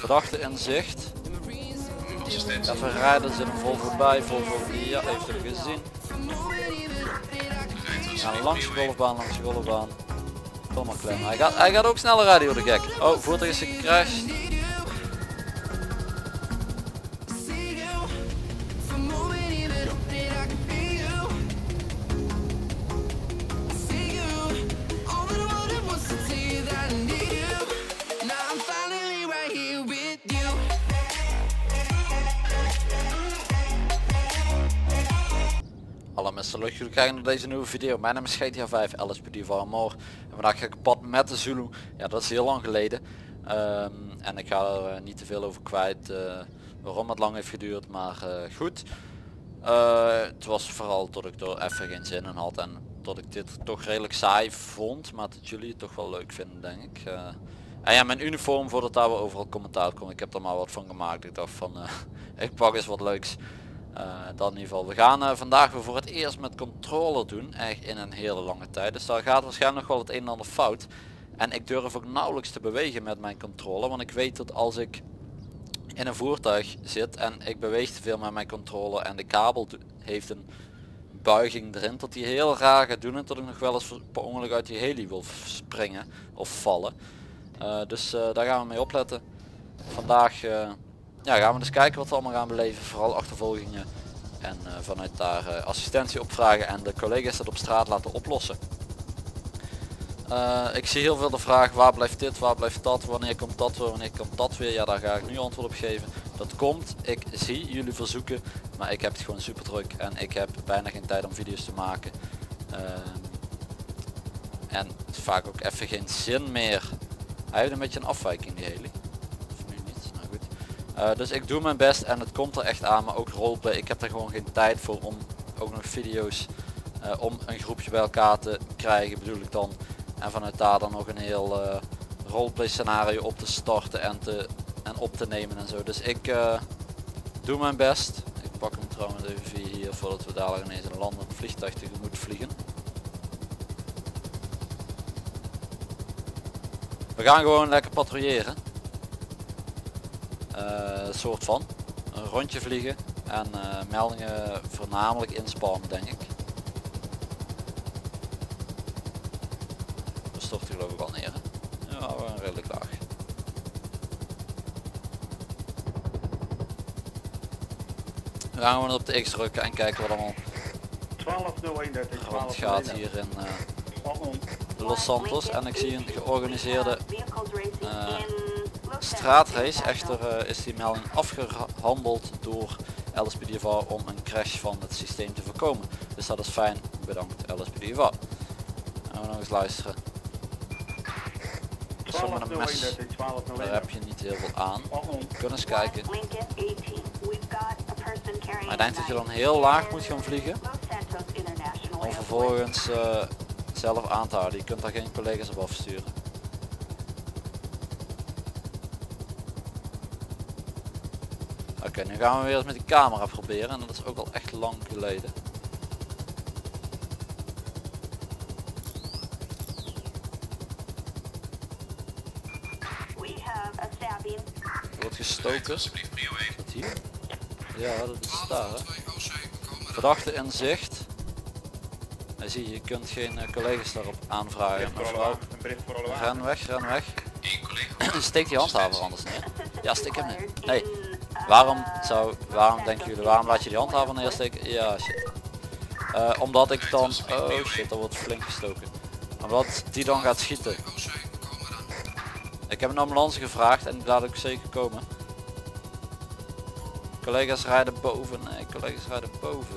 Verdachte in zicht. Even rijden, er zit een Volvo bij. Volvo, ja, heeft hem gezien. Ja, langs de golfbaan. Kom maar klem. Hij gaat ook sneller rijden, joh, de gek. Oh, voertuig is gecrashed. Hallo mensen, leuk jullie kijken naar deze nieuwe video. Mijn naam is GTA 5, LSPD van Amor. En vandaag ga ik op pad met de Zulu. Ja, dat is heel lang geleden. En ik ga er niet te veel over kwijt waarom het lang heeft geduurd, maar goed. Het was vooral dat ik er even geen zin in had en dat ik dit toch redelijk saai vond, maar dat jullie het toch wel leuk vinden, denk ik. En ja, mijn uniform, voordat daar we overal commentaar komen, ik heb er maar wat van gemaakt. Ik dacht van, ik pak eens wat leuks. Dan in ieder geval, we gaan vandaag weer voor het eerst met controller doen, echt in een hele lange tijd. Dus daar gaat waarschijnlijk nog wel het een en ander fout. En ik durf ook nauwelijks te bewegen met mijn controller, want ik weet dat als ik in een voertuig zit en ik beweeg te veel met mijn controller en de kabel heeft een buiging erin, dat die heel raar gaat doen en dat ik nog wel eens per ongeluk uit die heli wil springen of vallen. Dus daar gaan we mee opletten. Vandaag ja, gaan we eens kijken wat we allemaal gaan beleven, vooral achtervolgingen en vanuit daar assistentie opvragen en de collega's dat op straat laten oplossen. Ik zie heel veel de vraag waar blijft dit, waar blijft dat, wanneer komt dat weer, ja, daar ga ik nu antwoord op geven. Dat komt, ik zie jullie verzoeken, maar ik heb het gewoon super druk en ik heb bijna geen tijd om video's te maken. En vaak ook even geen zin meer. Hij heeft een beetje een afwijking, die heli. Dus ik doe mijn best en het komt er echt aan, maar ook roleplay. Ik heb er gewoon geen tijd voor om ook nog video's om een groepje bij elkaar te krijgen, bedoel ik dan. En vanuit daar dan nog een heel roleplay scenario op te starten en op te nemen en zo. Dus ik doe mijn best. Ik pak hem trouwens even via hier voordat we dadelijk ineens een landend vliegtuig tegemoet vliegen. We gaan gewoon lekker patrouilleren. Soort van een rondje vliegen en meldingen voornamelijk inspammen, denk ik. We storten geloof ik al neer. Ja, redelijk laag. We gaan gewoon op de X drukken en kijken wat allemaal rond gaat hier in Los Santos. En ik zie een georganiseerde straatrace. Echter is die melding afgehandeld door LSPDFA om een crash van het systeem te voorkomen. Dus dat is fijn. Bedankt LSPDFA. En we nog eens luisteren. Sommige mes, daar heb je niet heel veel aan. We kunnen eens kijken. Maar ik denk dat je dan heel laag moet gaan vliegen. Om vervolgens zelf aan te houden. Je kunt daar geen collega's op afsturen. Oké, nu gaan we weer eens met die camera proberen en dat is ook al echt lang geleden. Er wordt gestoken. Is dat hier? Ja, dat is daar. Hè? Verdachte in zicht. En zie je kunt geen collega's daarop aanvragen. Mevrouw, ren weg, ren weg. Steek die handhaver anders neer. Ja, steek hem neer. Nee. Waarom denken jullie, waarom laat je die handhaver neersteken? Ja, shit. Omdat ik dan, oh shit, dat wordt flink gestoken. Omdat die dan gaat schieten. Ik heb een ambulance gevraagd en die laat ik zeker komen. Collega's rijden boven, nee, collega's rijden boven.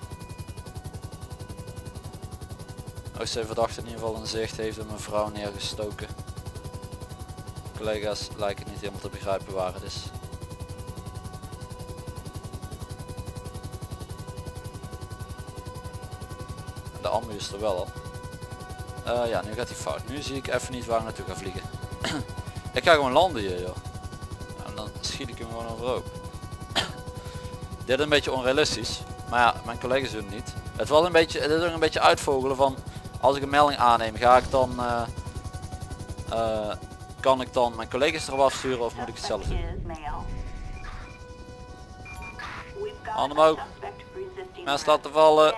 Als de verdachte in ieder geval in zicht heeft een mevrouw neergestoken. Collega's lijken niet helemaal te begrijpen waar het is. De ambu is er wel al. Ja, nu gaat hij fout. Nu zie ik even niet waar ik naartoe ga vliegen. Ik ga gewoon landen hier, joh. En dan schiet ik hem gewoon overhoop. Dit is een beetje onrealistisch. Maar ja, mijn collega's doen het niet. Het is ook een beetje uitvogelen van, als ik een melding aanneem, ga ik dan kan ik dan mijn collega's erop afsturen of moet ik het zelf doen? Handen omhoog. Mensen laten vallen.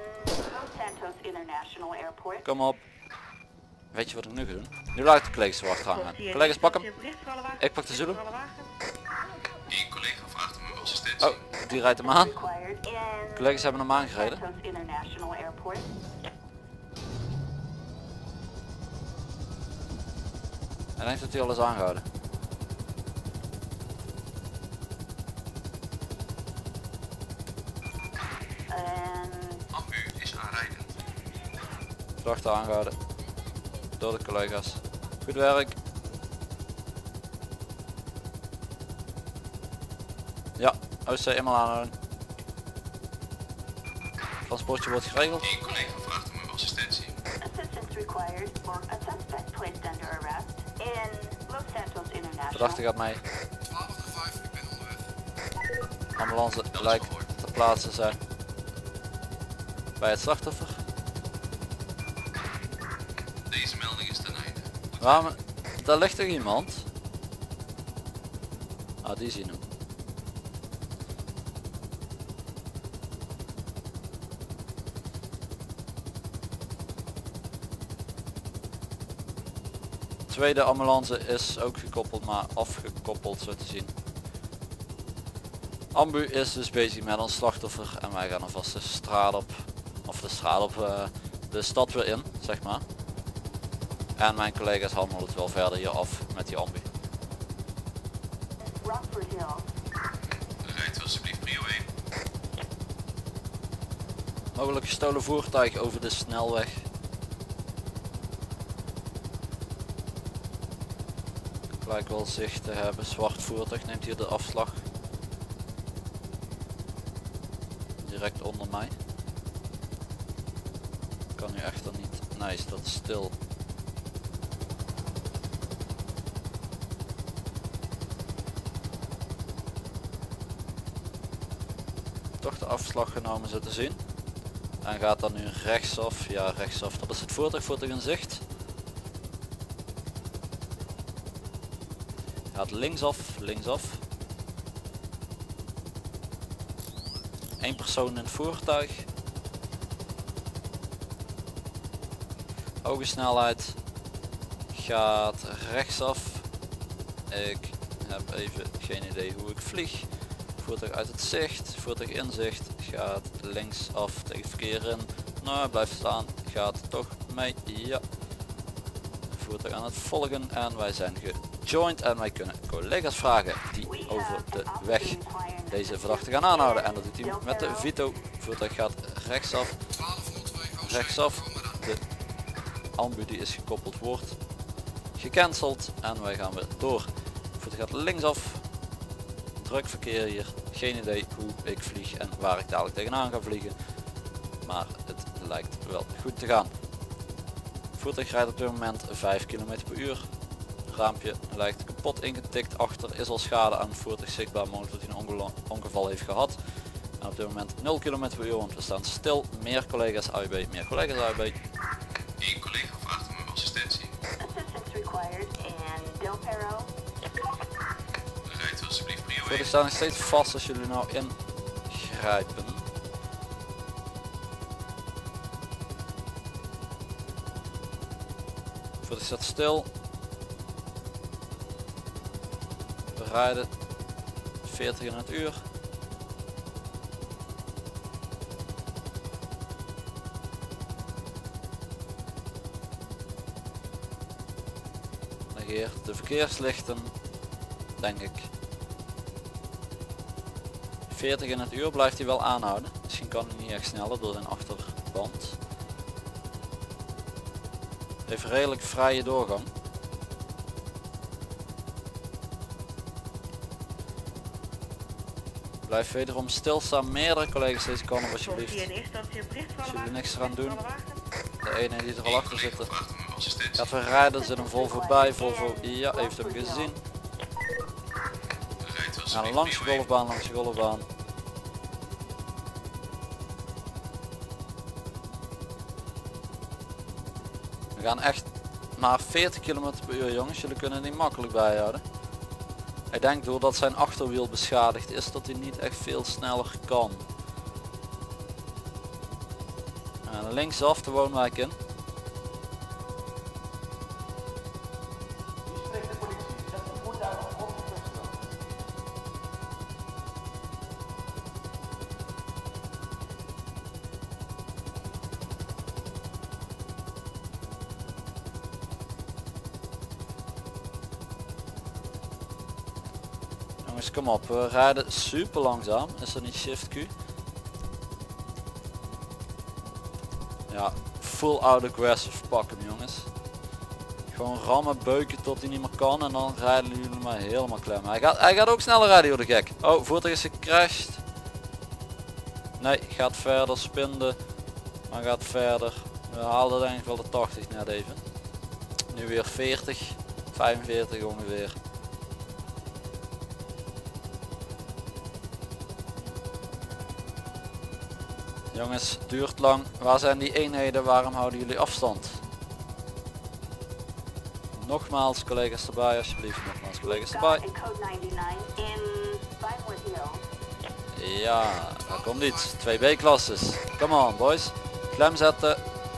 Kom op. Weet je wat ik nu ga doen? Nu laat ik de collega's er achter hangen. Collega's pak hem. Ik pak de Zulu. Eén collega vraagt om uw assistentie. Oh, die rijdt hem aan. Collega's hebben hem aangereden. Hij denkt dat hij al is aangehouden. Ambu is aanrijden. Verdachte aangehouden. Door de collega's. Goed werk. Ja, OC eenmaal aanhouden. Transportje wordt geregeld. Eén collega vraagt om uw assistentie. Verdachte gaat mee. 1205, ik ben onderweg. Ambulance lijkt ter plaatse te zijn. Bij het slachtoffer. Deze melding is ten einde. Waarom? Daar ligt toch iemand? Ah, die zien hem. Tweede ambulance is ook gekoppeld, maar afgekoppeld zo te zien. Ambu is dus bezig met ons slachtoffer en wij gaan alvast de straat op, of de straat op, de stad weer in, zeg maar. En mijn collega's handelen het wel verder hier af met die ambu. Rijdt u alsjeblieft prio 1. Mogelijk gestolen voertuig over de snelweg. Lijkt wel zicht te hebben. Zwart voertuig neemt hier de afslag. Direct onder mij. Kan nu echter niet. Nee, staat stil. Toch de afslag genomen zo te zien. En gaat dan nu rechtsaf. Ja, rechtsaf. Dat is het voertuig in zicht. Gaat linksaf, linksaf. Eén persoon in het voertuig. Hoge snelheid. Gaat rechtsaf. Ik heb even geen idee hoe ik vlieg. Voertuig uit het zicht. Voertuig in zicht. Gaat linksaf tegen het verkeer in. Nou, blijft staan. Gaat toch mee. Ja. Voertuig aan het volgen en wij zijn gejoind en wij kunnen collega's vragen die over de weg deze verdachte gaan aanhouden. En dat doet hij met de Vito. Voertuig gaat rechtsaf. Rechtsaf. De ambu die is gekoppeld wordt gecanceld en wij gaan weer door. Voertuig gaat linksaf. Druk verkeer hier. Geen idee hoe ik vlieg en waar ik dadelijk tegenaan ga vliegen. Maar het lijkt wel goed te gaan. Voertuig rijdt op dit moment 5 km per uur. Raampje lijkt kapot ingetikt. Achter is al schade aan het voertuig zichtbaar. Mogelijk dat hij een ongeval heeft gehad. En op dit moment 0 km per uur, want we staan stil. Meer collega's AUB, meer collega's AUB. Eén collega vraagt om uw assistentie. Rijdt u alsjeblieft prio 1. Voertuig staat nog steeds vast als jullie nou ingrijpen. Voertuig staat stil. We rijden 40 in het uur. Negeert de verkeerslichten, denk ik. 40 in het uur blijft hij wel aanhouden. Misschien kan hij niet echt sneller door zijn achterband. Heeft redelijk vrije doorgang. Blijf wederom stilstaan. Meerdere collega's deze kant op alsjeblieft. Als jullie niks eraan doen. De ene die er al achter zit. Gaat weer rijden. Er zit een Volvo bij. Volvo, ja, heeft hem gezien. Gaan langs de golfbaan, langs de golfbaan. We gaan echt maar 40 km per uur jongens, jullie kunnen het niet makkelijk bijhouden. Ik denk doordat zijn achterwiel beschadigd is dat hij niet echt veel sneller kan. En linksaf de woonwijk in. Jongens, kom op, we rijden super langzaam. Is dat niet shift Q? Ja, full out aggressive pakken jongens. Gewoon rammen, beuken tot hij niet meer kan en dan rijden jullie maar helemaal klem. Hij gaat ook sneller rijden joh, de gek. Oh, voertuig is gecrashed. Nee, gaat verder, spinde. Maar gaat verder. We haalden denk ik wel de 80 net even. Nu weer 40, 45 ongeveer. Jongens, duurt lang. Waar zijn die eenheden? Waarom houden jullie afstand? Nogmaals collega's erbij alsjeblieft. Nogmaals collega's erbij. Ja, daar komt iets. 2 B-klasses. Come on boys. Klem zetten.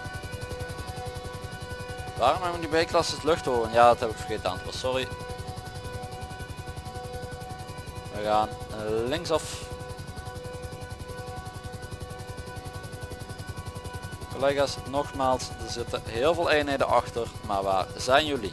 Waarom hebben die B-klasses luchthoren? Ja, dat heb ik vergeten aan te passen. Sorry. We gaan linksaf. Collega's, nogmaals, er zitten heel veel eenheden achter, maar waar zijn jullie?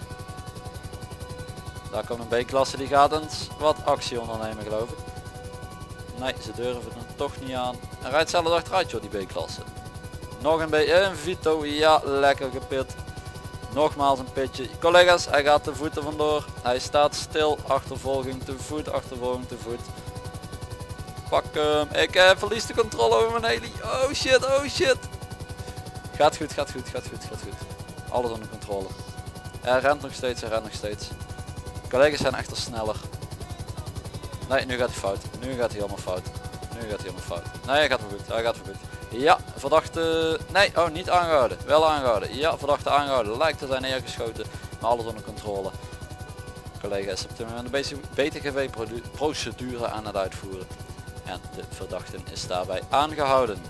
Daar komt een B-klasse, die gaat eens wat actie ondernemen geloof ik. Nee, ze durven het toch niet aan. En rijdt zelf achteruit joh, die B-klasse. Nog een een Vito, ja, lekker gepit. Nogmaals een pitje. Collega's, hij gaat de voeten vandoor. Hij staat stil, achtervolging te voet, achtervolging te voet. Pak hem, ik verlies de controle over mijn heli. Oh shit, oh shit. Gaat goed, gaat goed, gaat goed, gaat goed. Alles onder controle. Hij rent nog steeds, hij rent nog steeds. Collega's zijn echter sneller. Nee, nu gaat hij fout. Nu gaat hij helemaal fout. Nu gaat hij helemaal fout. Nee, hij gaat voor goed, hij gaat voor goed. Ja, verdachte... Nee, oh, niet aangehouden. Wel aangehouden. Ja, verdachte aangehouden. Lijkt te zijn neergeschoten. Maar alles onder controle. Collega is op dit moment een BTGV procedure aan het uitvoeren. En de verdachte is daarbij aangehouden.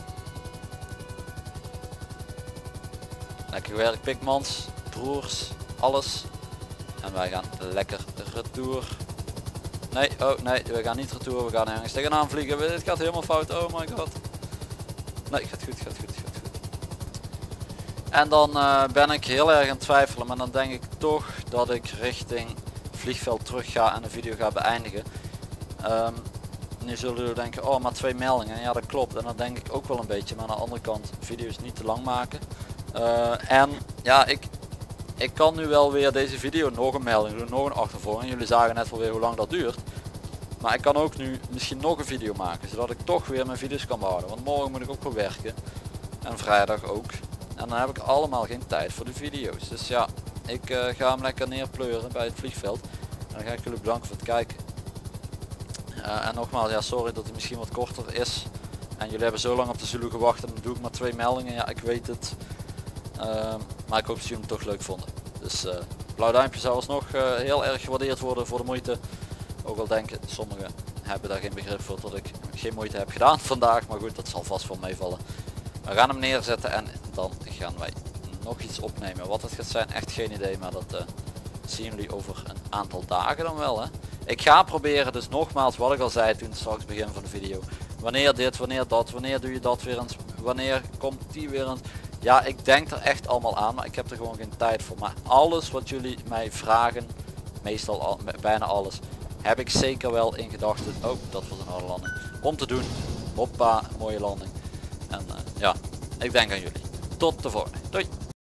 Lekker gewerkt Pikmans, broers, alles. En wij gaan lekker retour. Nee, oh nee, we gaan niet retour, we gaan ergens tegenaan vliegen. Dit gaat helemaal fout, oh my god. Nee, gaat goed, gaat goed, gaat goed. En dan ben ik heel erg aan het twijfelen, maar dan denk ik toch dat ik richting vliegveld terug ga en de video ga beëindigen. Nu zullen jullie denken, oh maar 2 meldingen, ja dat klopt. En dat denk ik ook wel een beetje, maar aan de andere kant, video's niet te lang maken. En ja, ik kan nu wel weer deze video nog een melding doen, nog een achtervolging. Jullie zagen net wel weer hoe lang dat duurt. Maar ik kan ook nu misschien nog een video maken, zodat ik toch weer mijn video's kan behouden. Want morgen moet ik ook wel werken. En vrijdag ook. En dan heb ik allemaal geen tijd voor de video's. Dus ja, ik ga hem lekker neerpleuren bij het vliegveld. En dan ga ik jullie bedanken voor het kijken. En nogmaals, ja sorry dat hij misschien wat korter is. En jullie hebben zo lang op de Zulu gewacht en dan doe ik maar 2 meldingen. Ja, ik weet het. Maar ik hoop dat jullie hem toch leuk vonden. Dus blauw duimpje zou alsnog heel erg gewaardeerd worden voor de moeite. Ook al denken sommigen hebben daar geen begrip voor dat ik geen moeite heb gedaan vandaag. Maar goed, dat zal vast wel meevallen. We gaan hem neerzetten en dan gaan wij nog iets opnemen. Wat het gaat zijn, echt geen idee. Maar dat zien jullie over een aantal dagen dan wel. Hè? Ik ga proberen, dus nogmaals wat ik al zei toen straks begin van de video. Wanneer dit, wanneer dat, wanneer doe je dat weer eens, wanneer komt die weer eens. Ja, ik denk er echt allemaal aan, maar ik heb er gewoon geen tijd voor. Maar alles wat jullie mij vragen, meestal al, bijna alles, heb ik zeker wel in gedachten. Oh, dat was een harde landing. Om te doen. Hoppa, mooie landing. En ja, ik denk aan jullie. Tot de volgende. Doei.